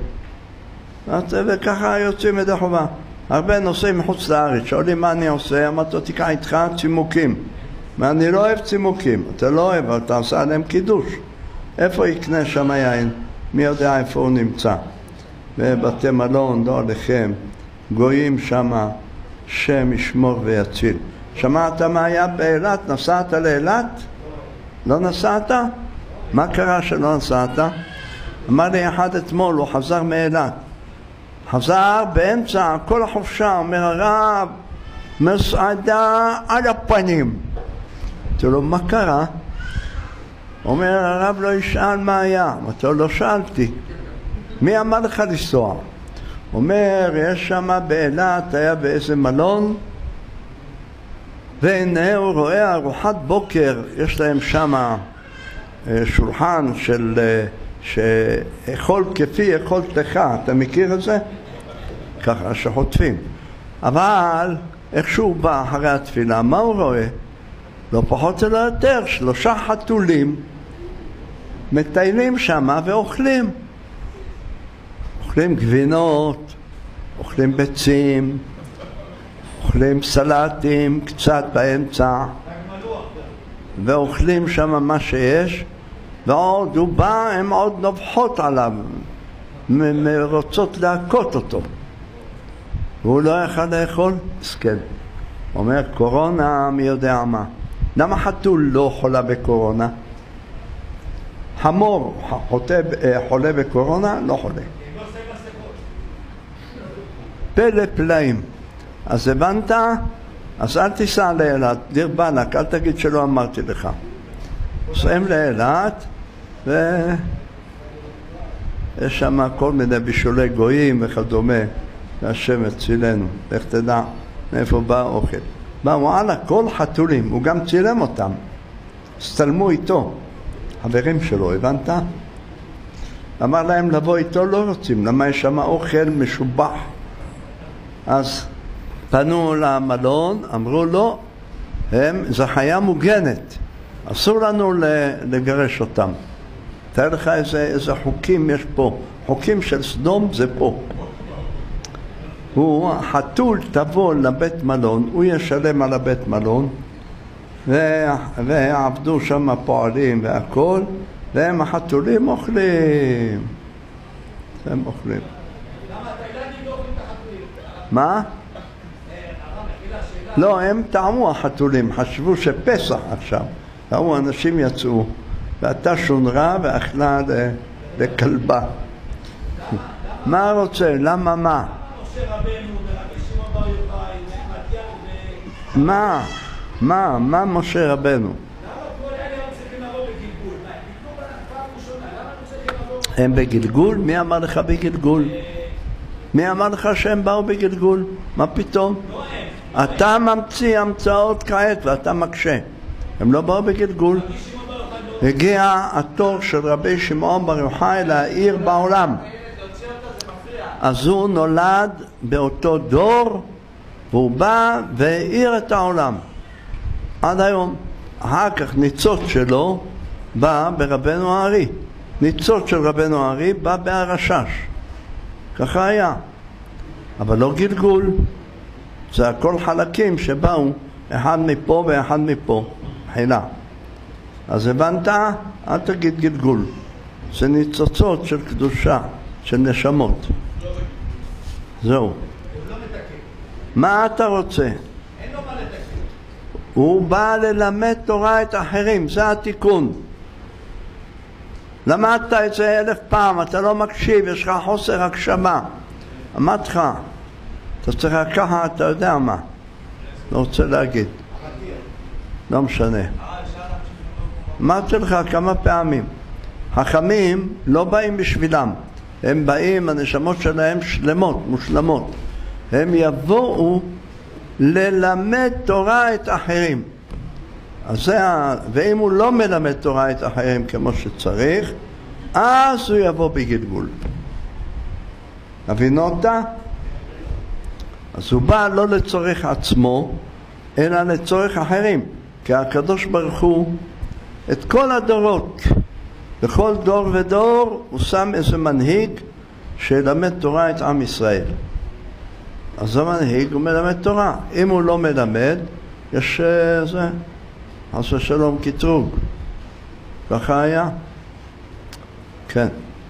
וככה יוצאים ידי חובה. הרבה נוסעים מחוץ לארץ, שואלים מה אני עושה, אמרתי לו, תיקח איתך צימוקים. ואני לא אוהב צימוקים, אתה לא אוהב, אבל אתה עושה עליהם קידוש. איפה יקנה שם יין? מי יודע איפה הוא נמצא? בבתי מלון, לא עליכם, גויים שם, שם ישמור ויציל. שמעת מה היה באילת? נסעת לאילת? לא נסעת? מה קרה שלא נסעת? אמר לי אחד אתמול, הוא חזר מאילת. חזר באמצע כל החופשה, אומר הרב, מסעדה על הפנים. אמרתי לו, מה קרה? אומר הרב לא ישאל מה היה. אמרתי לו, לא שאלתי. מי אמר לך לנסוע? אומר, יש שם באילת, היה באיזה מלון, והנה הוא רואה ארוחת בוקר, יש להם שם שולחן שאכול כפי יכולתך, אתה מכיר את זה? ככה שחוטפים. אבל איכשהו בא אחרי התפילה, מה הוא רואה? לא פחות ולא יותר, 3 חתולים מטיילים שם ואוכלים. אוכלים גבינות, אוכלים ביצים, אוכלים סלטים, קצת באמצע, ואוכלים שם מה שיש, ועוד הוא בא, הם עוד נובחות עליו, רוצות להכות אותו. והוא לא יכול לאכול, מסכן. אומר, קורונה, מי יודע מה. למה חתול לא חולה בקורונה? חמור חולה בקורונה, לא חולה. פלא פלאים. אז הבנת? אז אל תיסע לאילת, דיר בלק, אל תגיד שלא אמרתי לך. סיים לאילת, ויש שם כל מיני בישולי גויים וכדומה, והשם הצילנו, איך תדע מאיפה בא האוכל. באו על הכל חתולים, הוא גם צילם אותם, סתלמו איתו, חברים שלו, הבנת? אמר להם לבוא איתו, לא רוצים, למה יש שם אוכל משובח. אז פנו למלון, אמרו לו, זו חיה מוגנת, אסור לנו לגרש אותם. תאר לך איזה חוקים יש פה, חוקים של סדום זה פה. הוא, החתול תבוא לבית מלון, הוא ישלם על הבית מלון, ועבדו שם פועלים והכל, והם החתולים אוכלים. הם אוכלים. למה התאילנדים לא אוכלים את החתולים? מה? לא, הם טעמו החתולים, חשבו שפסח עכשיו. ראו, אנשים יצאו, ואתה שונרה ואכלה לכלבה. מה רוצה? למה מה? משה רבנו ורבי שמעון בר יוחאי מה משה רבנו? למה כל אלה הם צריכים לבוא בגלגול? מה, הם בגלגול פעם ראשונה, למה הם צריכים לבוא? הם בגלגול? מי אמר לך בגלגול? מי אמר לך שהם באו בגלגול? מה פתאום? לא הם. אתה ממציא המצאות כעת ואתה מקשה. הם לא באו בגלגול. הגיע התור של רבי שמעון בר יוחאי להאיר בעולם. אז הוא נולד באותו דור, והוא בא והאיר את העולם. עד היום. אחר כך ניצוץ שלו בא ברבנו הארי. ניצוץ של רבנו הארי בא בהרשש. ככה היה. אבל לא גלגול. זה הכל חלקים שבאו אחד מפה ואחד מפה. חילה. אז הבנת? אל תגיד גלגול. זה ניצוצות של קדושה, של נשמות. זהו. מה אתה רוצה? אין לו מה לתקן. הוא בא ללמד תורה את האחרים, זה התיקון. למדת את זה 1000 פעם, אתה לא מקשיב, יש לך חוסר הקשבה. אמרתי לך, אתה צריך לקחת, אתה יודע מה. לא רוצה להגיד. לא משנה. אמרתי לך כמה פעמים, חכמים לא באים בשבילם, הם באים, הנשמות שלהם שלמות, מושלמות. הם יבואו ללמד תורה את אחרים. אז ואם הוא לא מלמד תורה את אחרים כמו שצריך, אז הוא יבוא בגלגול. הבינו אותה? אז הוא בא לא לצורך עצמו, אלא לצורך אחרים. כי הקדוש ברוך הוא, את כל הדורות, בכל דור ודור, הוא שם איזה מנהיג שילמד תורה את עם ישראל. אז המנהיג הוא מלמד תורה. אם הוא לא מלמד, יש זה, חס ושלום קטרוג. ככה היה? כן.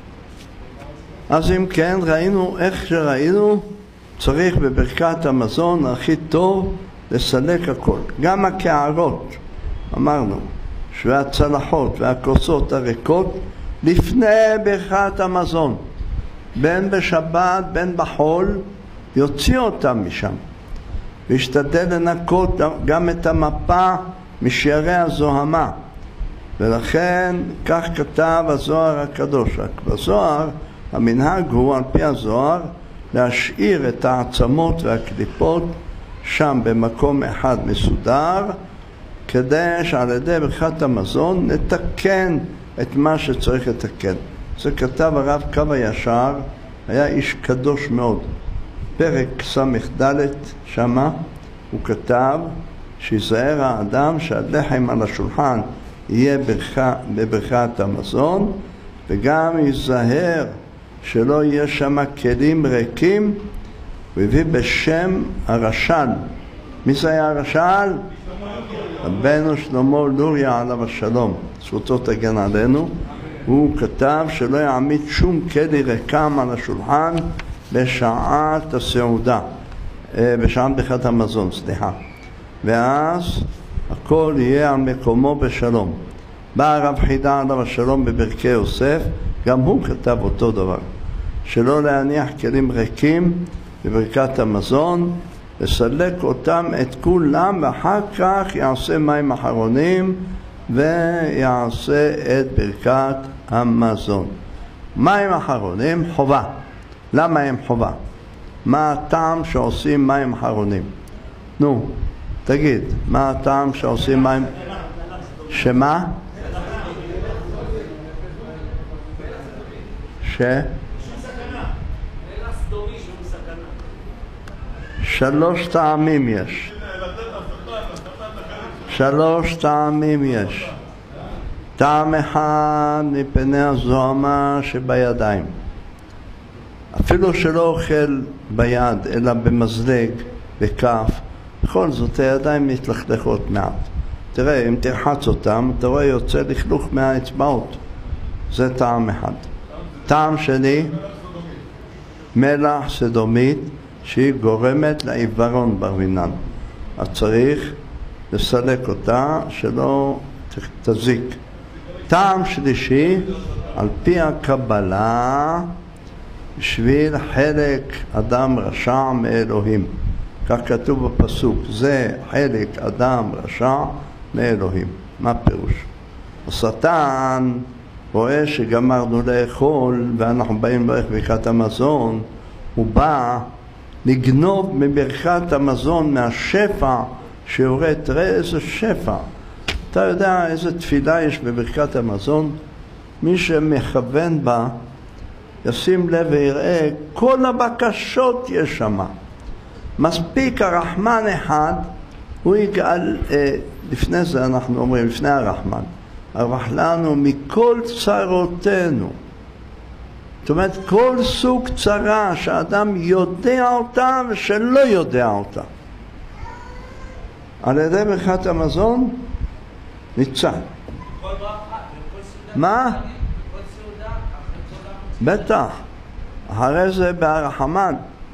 אז אם כן, ראינו איך שראינו, צריך בברכת המזון הכי טוב לסלק הכל. גם הקערות, אמרנו, והצלחות והכוסות הריקות, לפני ברכת המזון. בין בשבת, בין בחול, יוציא אותם משם. והשתדל לנקות גם את המפה משערי הזוהמה. ולכן כך כתב הזוהר הקדוש. בזוהר המנהג הוא על פי הזוהר להשאיר את העצמות והקליפות שם במקום אחד מסודר, כדי שעל ידי ברכת המזון נתקן את מה שצריך לתקן. זה כתב הרב קו הישר, היה איש קדוש מאוד. פרק ס"ד שמה הוא כתב שיזהר האדם שהלחם על השולחן יהיה בברכת המזון, וגם יזהר שלא יהיה שם כלים ריקים. הוא הביא בשם הרש"ל. מי זה היה הרש"ל? רבנו שלמה לוריה עליו השלום, זכותו תגן עלינו. הוא כתב שלא יעמיד שום כלי ריקם על השולחן בשעת הסעודה, בשעת ברכת המזון, סליחה. ואז הכל יהיה על מקומו בשלום. בא הרב חידה עליו השלום בברכי יוסף, גם הוא כתב אותו דבר, שלא להניח כלים ריקים בברכת המזון, לסלק אותם את כולם, ואחר כך יעשה מים אחרונים ויעשה את ברכת המזון. מים אחרונים חובה. למה הם חובה? מה הטעם שעושים מים אחרונים? נו, תגיד, מה הטעם שעושים מים? שמה? שלוש טעמים יש. שלוש טעמים יש. טעם אחד מפני הזוהמה שבידיים. אפילו שלא אוכל ביד, אלא במזלג, בכף, בכל זאת הידיים מתלכלכות מעט. תראה, אם תרחץ אותם, אתה רואה יוצא לכלוך מהאצבעות. זה טעם אחד. טעם שני, מלח סדומית, שהיא גורמת לעיוורון ברינן. אז צריך לסלק אותה שלא תזיק. טעם שלישי, על פי הקבלה, בשביל חלק אדם רשע מאלוהים. כך כתוב בפסוק, זה חלק אדם רשע מאלוהים. מה פירוש? השטן רואה שגמרנו לאכול ואנחנו באים לברך ברכת המזון, הוא בא לגנוב מברכת המזון מהשפע שיורד. תראה איזה שפע. אתה יודע איזה תפילה יש בברכת המזון? מי שמכוון בה ישים לב ויראה כל הבקשות יש שם. מספיק הרחמן אחד, הוא יגאל, לפני זה אנחנו אומרים, לפני הרחמן, הרח לנו מכל צרותינו. זאת אומרת, כל סוג צרה שאדם יודע אותה ושלא יודע אותה. על ידי ברכת המזון ניצל. מה? בטח. אחרי זה בהרחמן.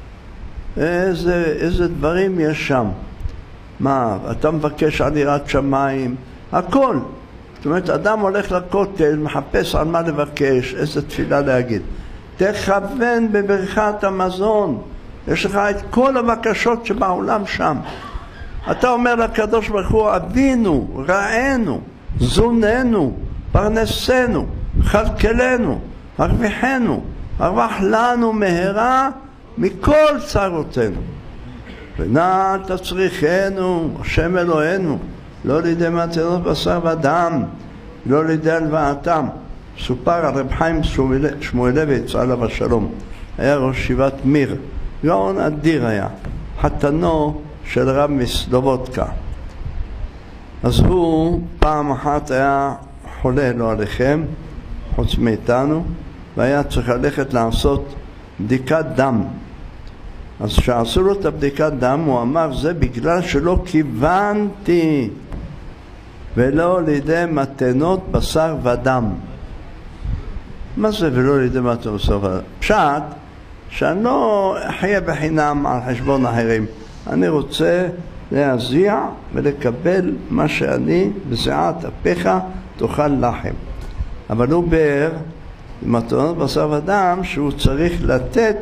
איזה דברים יש שם. מה? אתה מבקש על יראת שמיים. הכל. זאת אומרת, אדם הולך לכותל, מחפש על מה לבקש, איזה תפילה להגיד. תכוון בברכת המזון. יש לך את כל הבקשות שבעולם שם. אתה אומר לקדוש ברוך הוא, אבינו, רענו, זוננו, פרנסנו, חלקלנו, הרוויחנו, הרווח לנו מהרה מכל צרותינו. ונא תצריכנו, השם אלוהינו, לא לידי מתנות בשר ודם, לא לידי הלוואתם. סופר על רב חיים שמואלביץ עליו השלום, היה ראש ישיבת מיר, גאון אדיר היה, חתנו של רב מסלובודקה. אז הוא פעם אחת היה חולה לא עליכם, חוץ מאיתנו, והיה צריך ללכת לעשות בדיקת דם. אז כשעשו לו את הבדיקת דם, הוא אמר, זה בגלל שלא כיוונתי ולא לידי מתנות בשר ודם. מה זה ולא לידי מתנות בשר ודם? פשט שאני לא אחיה בחינם על חשבון אחרים. אני רוצה להזיע ולקבל מה שאני בזיעת אפיך תאכל לחם. אבל הוא באר מתנות בשר ודם שהוא צריך לתת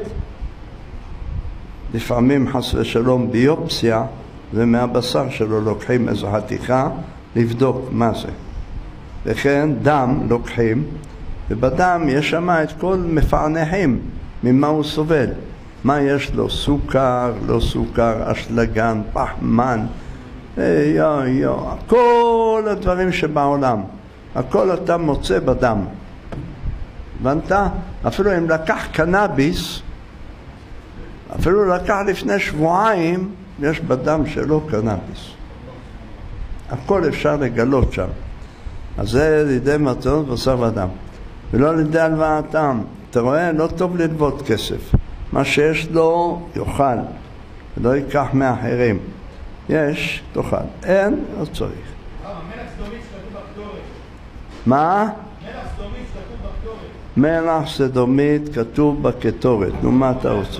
לפעמים חס ושלום ביופסיה, ומהבשר שלו לוקחים איזו חתיכה לבדוק מה זה. וכן דם לוקחים, ובדם יש שם את כל מפענחים ממה הוא סובל. מה יש לו? סוכר, לא סוכר, אשלגן, פחמן, כל הדברים שבעולם. הכל אתה מוצא בדם. הבנת? אפילו אם לקח קנאביס, אפילו לקח לפני שבועיים, יש בדם שלו קנאביס. הכל אפשר לגלות שם. אז זה לידי מתנות בשר ודם. ולא לידי הלוואתם. אתה רואה? לא טוב ללוות כסף. מה שיש לו יאכל. ולא ייקח מאחרים. יש, תאכל. אין, לא צריך. מלך סדומית שכתוב בקטורת. מה? מלך סדומית שכתוב בקטורת. מלך סדומית כתוב בקטורת. נו, מה אתה רוצה?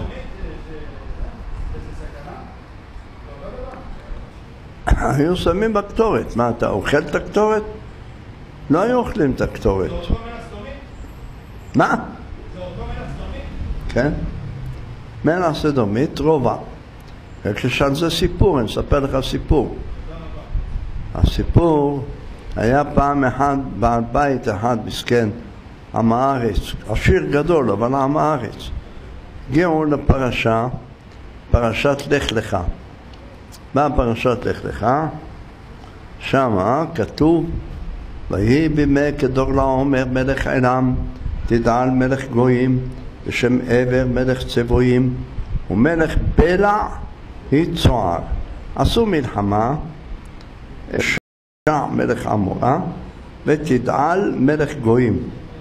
היו שמים בקטורת. מה, אתה אוכל את הקטורת? לא היו אוכלים את הקטורת. זה אותו מלך סדומית? מה? זה אותו מלך סדומית? כן. מלך סדומית, רובע. כששאל זה סיפור, אני אספר לך סיפור. הסיפור היה פעם אחד, בעל בית אחד מסכן, עם הארץ, עשיר גדול, אבל עם הארץ. הגיעו לפרשה, פרשת לך לך. מה פרשת לך לך? שמה כתוב, ויהי בימי כדור לעומר מלך עולם, תדעל מלך גויים, בשם עבר מלך צבויים, ומלך בלע היא צוער. עשו מלחמה, שע מלך עמורה, ותדעל מלך גויים.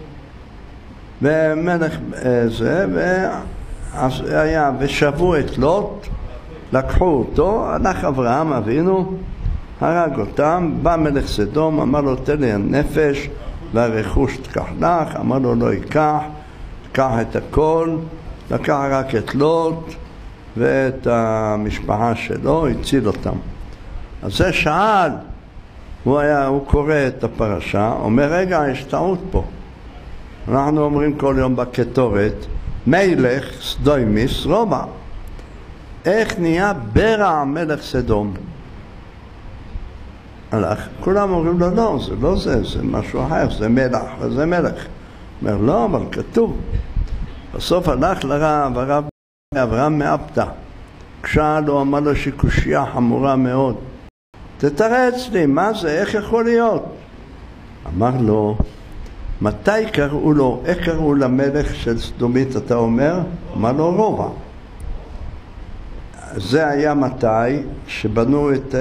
ומלך זה, והיה, ושבו את לוט, לקחו אותו, הלך אברהם אבינו, הרג אותם, בא מלך סדום, אמר לו תן לי הנפש והרכוש תקח לך, אמר לו לא ייקח, תקח את הכל, לקח רק את לוט ואת המשפחה שלו, הציל אותם. אז זה שאל, הוא קורא את הפרשה, אומר רגע יש טעות פה. אנחנו אומרים כל יום בקטורת, מלך סדומיס רובע. איך נהיה ברע מלך סדום? הלך, כולם אומרים לו לא, זה לא זה, זה משהו אחר, זה מלך וזה מלך. אומר לא, אבל כתוב. בסוף הלך לרב, הרב אברהם מאפתא. כשאל לו, אמר לו שקושיה חמורה מאוד. תתרץ לי, מה זה, איך יכול להיות? אמר לו, מתי קראו לו, איך קראו למלך של סדומית, אתה אומר? אמר לו רובע. זה היה מתי שבנו את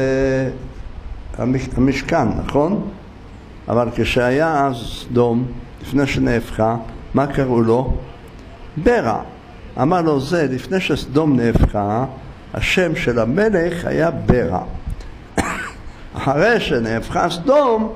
המשכן, נכון? אבל כשהיה אז סדום, לפני שנהפכה, מה קראו לו? ברע. אמר לו זה, לפני שסדום נהפכה, השם של המלך היה ברע. אחרי שנהפכה סדום,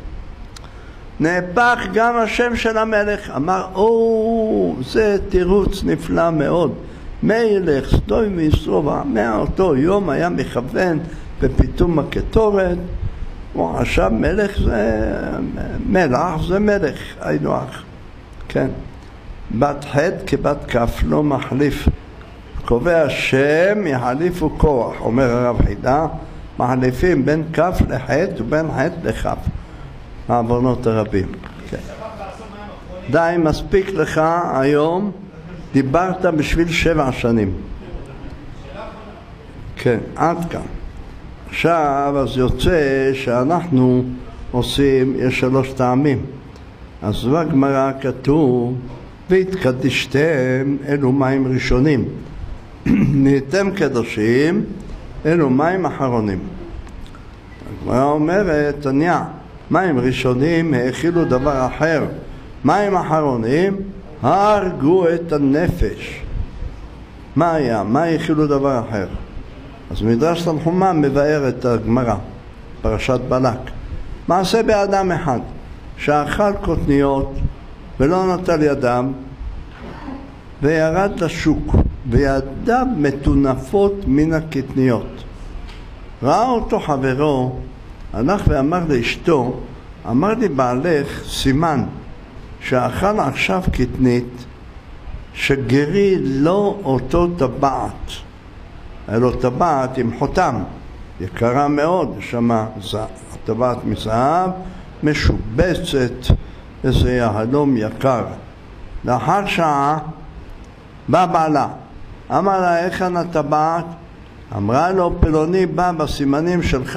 נהפך גם השם של המלך. אמר, זה תירוץ נפלא מאוד. מלך סדומיס רובע, מאותו יום היה מכוון בפיתום הקטורת, הוא חשב מלך זה מלך, זה מלך, היינו אח. כן. בת חד כבת כף לא מחליף. קובע שם יחליפו כוח, אומר הרב חידה, מחליפים בין כף לחטא ובין חטא לכף. העוונות הרבים. כן. די, מספיק לך היום, דיברת בשביל 7 שנים. כן, עד כאן. עכשיו, אז יוצא שאנחנו עושים, יש 3 טעמים. אז בגמרא כתוב, והתקדשתם, אלו מים ראשונים. נהייתם קדושים, אלו מים אחרונים. הגמרא אומרת, תניא, מים ראשונים האכילו דבר אחר. מים אחרונים, הרגו את הנפש. מה היה? מה האכילו דבר אחר? אז מדרש תנחומא מבאר את הגמרא, פרשת בלק. מעשה באדם אחד, שאכל קוטניות ולא נטל ידם, וירד לשוק, וידיו מטונפות מן הקטניות. ראה אותו חברו, הלך ואמר לאשתו, אמר לי בעלך סימן, שאכל עכשיו קטנית, שגרי לא אותו טבעת. היה לו טבעת עם חותם, יקרה מאוד, שמה הטבעת מזהב, משובצת, איזה יהלום יקר. לאחר שעה בא בעלה, אמר לה, היכן הטבעת? אמרה לו, פלוני בא בסימנים שלך,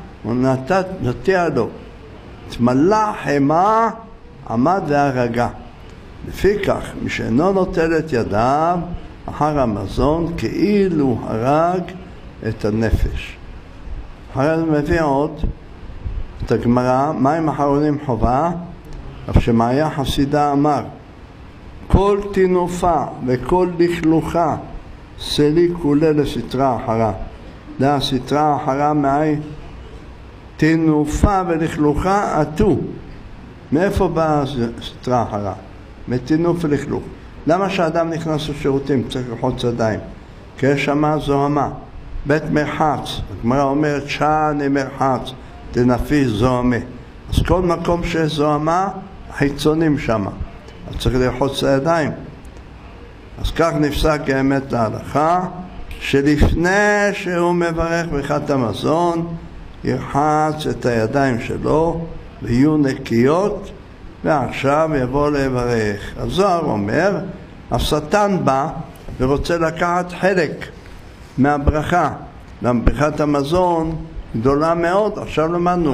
ונתתיה לו. תמלא חמה, עמד והרגע. לפי כך, מי שאינו נוטל את ידיו אחר המזון, כאילו הרג את הנפש. אחרי זה מביא עוד את הגמרא, מים אחרונים חובה, אף שמעיה חסידה אמר, כל תינופה וכל לכלוכה, סלי כולה לסתרה אחרה. זה הסתרה אחרה מהי? תינופה ולכלוכה עטו. מאיפה באה סתרה אחרה? מתינוף ולכלוך. למה שהאדם נכנס לשירותים צריך ללחוץ ידיים? כי יש שמה זוהמה, בית מרחץ. הגמרא אומרת שעני מרחץ, תנפי זוהמה. אז כל מקום שיש זוהמה, חיצונים שמה. אז צריך ללחוץ הידיים. אז כך נפסק האמת להלכה, שלפני שהוא מברך ברכת המזון, ירחץ את הידיים שלו ויהיו נקיות, ועכשיו יבוא לברך. הזוהר אומר, השטן בא ורוצה לקחת חלק מהברכה. ברכת המזון גדולה מאוד, עכשיו למדנו.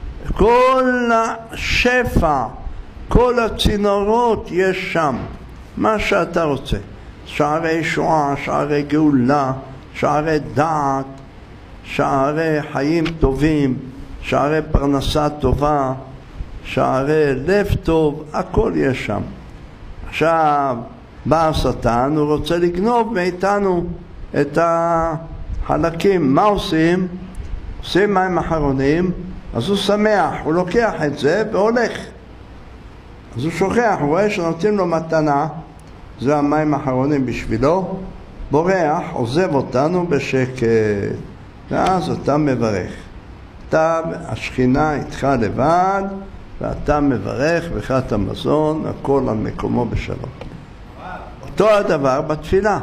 כל השפע, כל הצינורות יש שם, מה שאתה רוצה. שערי ישועה, שערי גאולה, שערי דעת, שערי חיים טובים, שערי פרנסה טובה, שערי לב טוב, הכל יש שם. עכשיו בא השטן, הוא רוצה לגנוב מאיתנו את החלקים. מה עושים? עושים מים אחרונים, אז הוא שמח, הוא לוקח את זה והולך. אז הוא שוכח, הוא רואה שנותנים לו מתנה, זה המים האחרונים בשבילו, בורח, עוזב אותנו בשקט, ואז אתה מברך. אתה, השכינה איתך לבד, ואתה מברך ברכת המזון, הכל על מקומו בשלום. אותו הדבר בתפילה.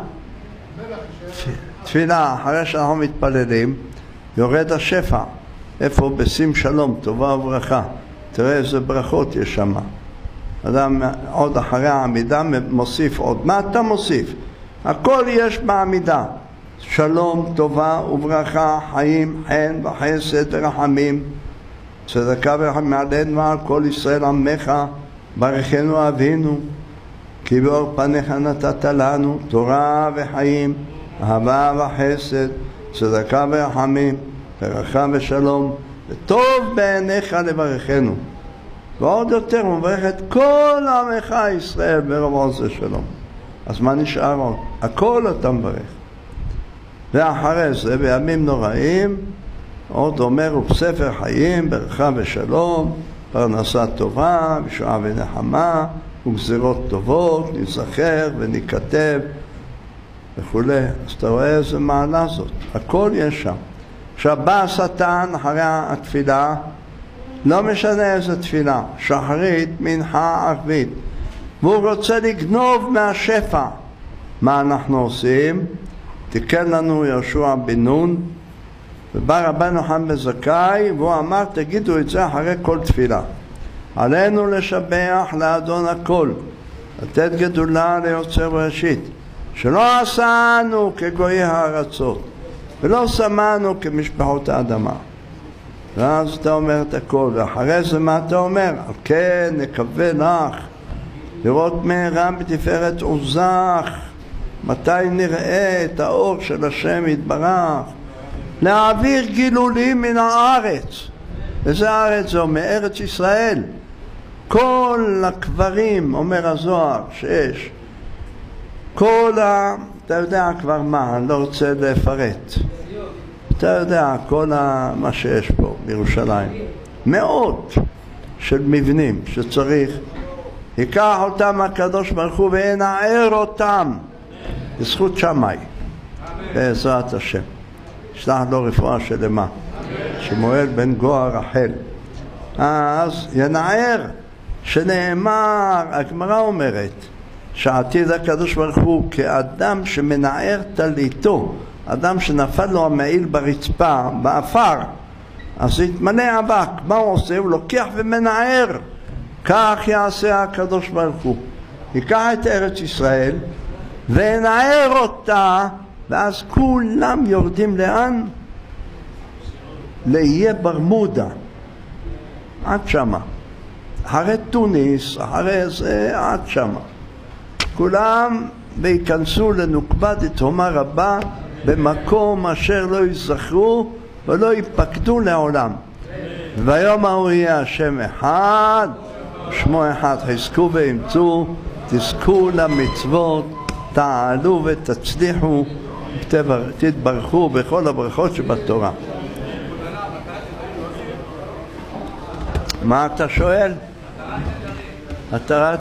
תפילה, אחרי שאנחנו מתפללים, יורד השפע. איפה? בשים שלום, טובה וברכה. תראה איזה ברכות יש שם. אדם עוד אחרי העמידה מוסיף עוד. מה אתה מוסיף? הכל יש בעמידה. שלום, טובה וברכה, חיים, חן וחסד ורחמים. צדקה ורחמים עלינו ועל כל ישראל עמך, ברכנו אבינו, כי באור פניך נתת לנו תורה וחיים, אהבה וחסד, צדקה ורחמים, ברכה ושלום, וטוב בעיניך לברכנו. ועוד יותר הוא מברך את כל עמך ישראל ברוב עושה שלום. אז מה נשאר עוד? הכל אתה מברך. ואחרי זה בימים נוראים עוד אומר ובספר חיים ברכה ושלום, פרנסה טובה וישועה ונחמה וגזירות טובות נזכר וניכתב וכו'. אז אתה רואה איזה מעלה זאת, הכל יש שם. עכשיו בא השטן אחרי התפילה, לא משנה איזה תפילה, שחרית, מנחה, ערבית, והוא רוצה לגנוב מהשפע. מה אנחנו עושים? תיקן לנו יהושע בן נון, ובא רבנו חיים בן זכאי והוא אמר תגידו את זה אחרי כל תפילה. עלינו לשבח לאדון הכל, לתת גדולה ליוצר בראשית, שלא עשנו כגויי הארצות ולא שמנו כמשפחות האדמה. ואז אתה אומר את הכל, ואחרי זה מה אתה אומר? על כן נקווה לך לראות מהרה בתפארת עוזך, מתי נראה את האור של השם יתברך, להעביר גילולים מן הארץ. וזה הארץ זו מארץ ישראל. כל הקברים, אומר הזוהר, שיש כל אתה יודע כבר מה, אני לא רוצה לפרט, אתה יודע כל מה שיש פה בירושלים, מאות של מבנים שצריך, ייקח אותם הקדוש ברוך הוא וינער אותם בזכות שמאי, בעזרת השם. שלח לו רפואה שלמה, שמואל בן גוה רחל. אז ינער, שנאמר, הגמרא אומרת שעתיד הקדוש ברוך הוא כאדם שמנער תליתו, אדם שנפל לו המעיל ברצפה, באפר, אז יתמלא אבק. מה הוא עושה? הוא לוקח ומנער. כך יעשה הקדוש ברוך הוא, ייקח את ארץ ישראל ונער אותה, ואז כולם יורדים לאן? לאיי ברמודה, עד שמה, אחרי תוניס, אחרי זה עד שמה, כולם ויכנסו לנוקבה דתהומה רבה, במקום אשר לא יזכרו ולא ייפקדו לעולם. ויום ההוא יהיה השם אחד, שמו אחד. חזקו ואמצו, תזכו למצוות, תעלו ותצליחו, תתברכו בכל הברכות שבתורה. מה אתה שואל? אתה